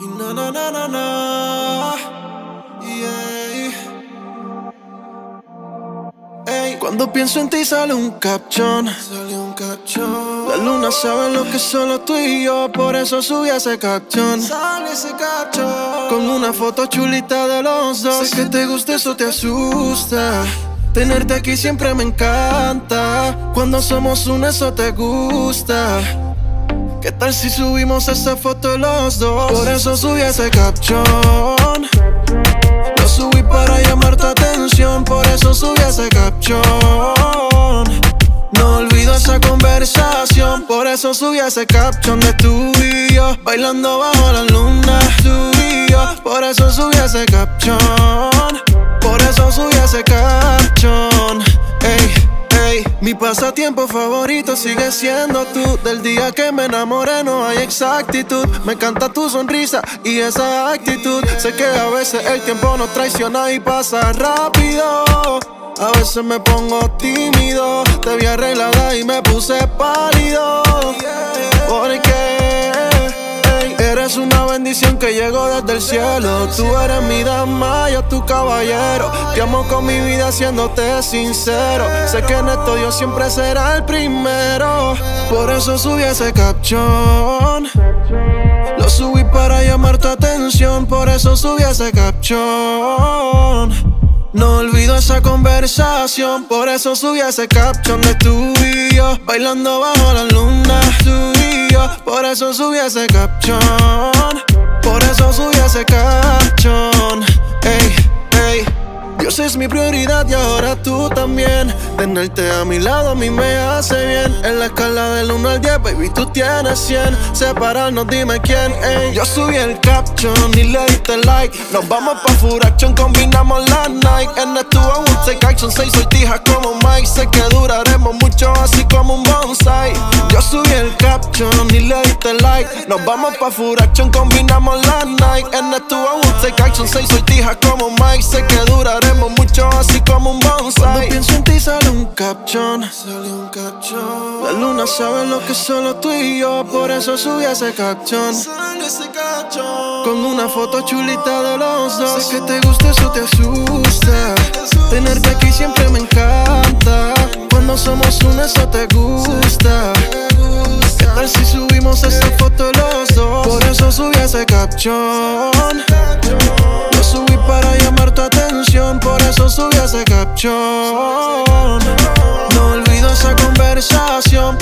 Y na, yeah. Ey, cuando pienso en ti sale un capchón. La luna sabe lo que solo tú y yo, por eso subí ese capchón. Sale ese capchón con una foto chulita de los dos. Sé que te gusta, eso te asusta. Tenerte aquí siempre me encanta. Cuando somos uno eso te gusta. ¿Qué tal si subimos esa foto los dos? Por eso subí ese capchón. Lo subí para llamar tu atención. Por eso subí ese capchón. No olvido esa conversación. Por eso subí ese capchón de tú y yo, bailando bajo la luna, tú y yo. Por eso subí ese capchón. Por eso subí ese capchón. Ey. Mi pasatiempo favorito sigue siendo tú. Del día que me enamoré no hay exactitud. Me encanta tu sonrisa y esa actitud. Sé que a veces el tiempo nos traiciona y pasa rápido. A veces me pongo tímido. Te vi arreglada y me puse pálido. Porque eres una bendición que llegó desde el cielo. Tú eres mi dama, yo tu caballero. Te amo con mi vida siéndote sincero. Sé que en esto yo siempre será el primero. Por eso subí ese capchón. Lo subí para llamar tu atención. Por eso subí ese capchón. No olvido esa conversación. Por eso subí ese capchón de tú y yo, bailando bajo la luna, tú y yo. Por eso subí ese capchón. Por eso subí ese capchón. Ey, ey. Dios es mi prioridad y ahora tú también. Tenerte a mi lado a mí me hace bien. En la escala del 1 al 10, baby, tú tienes 100. Separarnos, dime quién, ey. Yo subí el caption y le diste like. Nos vamos pa' full action, combinamos la Nike. En esto I will take action, 6 sortijas como Mike. Sé que duraremos mucho así como un bonsai. Yo subí el caption y le diste like. Nos vamos pa' full action, combinamos la Nike. En esto I will take action, 6 sortijas como Mike. Sé que duraremos mucho así como un bonsai. Cuando pienso en ti sale un capchón. La luna sabe lo que solo tú y yo, por eso subí ese capchón. Con una foto chulita de los dos. Sé que te gusta, eso te asusta. Tenerte aquí siempre me encanta. Cuando somos uno eso te gusta. ¿Qué tal si subimos esa foto los dos? Por eso subí ese capchón. Lo subí para llamar tu atención. Por eso subí ese capchón. No olvido esa conversación.